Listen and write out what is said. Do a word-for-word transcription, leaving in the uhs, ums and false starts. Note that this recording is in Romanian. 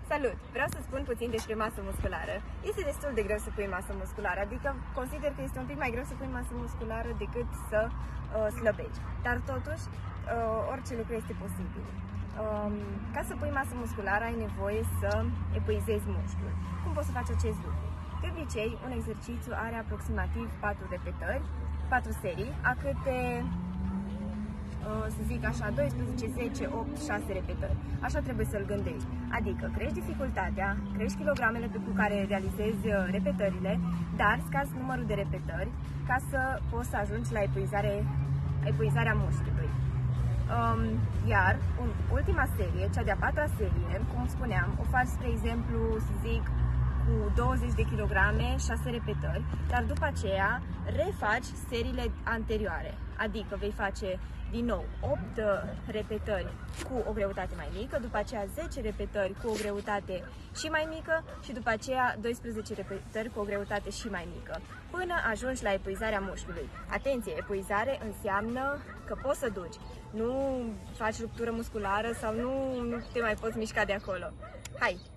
Salut! Vreau să spun puțin despre masă musculară. Este destul de greu să pui masă musculară, adică consider că este un pic mai greu să pui masă musculară decât să uh, slăbești. Dar totuși, uh, orice lucru este posibil. Um, ca să pui masă musculară ai nevoie să epuizezi mușchiul. Cum poți să faci acest lucru? De obicei, un exercițiu are aproximativ patru repetări, patru serii, a câte să zic așa, doisprezece, zece, opt, șase repetări. Așa trebuie să-l gândești. Adică crești dificultatea, crești kilogramele cu care realizezi repetările, dar scazi numărul de repetări ca să poți să ajungi la epuizare, epuizarea mușchiului. Um, iar în ultima serie, cea de-a patra serie, cum spuneam, o faci, spre exemplu, să zic, cu douăzeci de kilograme, șase repetări, dar după aceea refaci seriile anterioare. Adică vei face din nou opt repetări cu o greutate mai mică, după aceea zece repetări cu o greutate și mai mică și după aceea doisprezece repetări cu o greutate și mai mică, până ajungi la epuizarea mușchiului. Atenție, epuizare înseamnă că poți să duci, nu faci ruptură musculară sau nu, nu te mai poți mișca de acolo. Hai!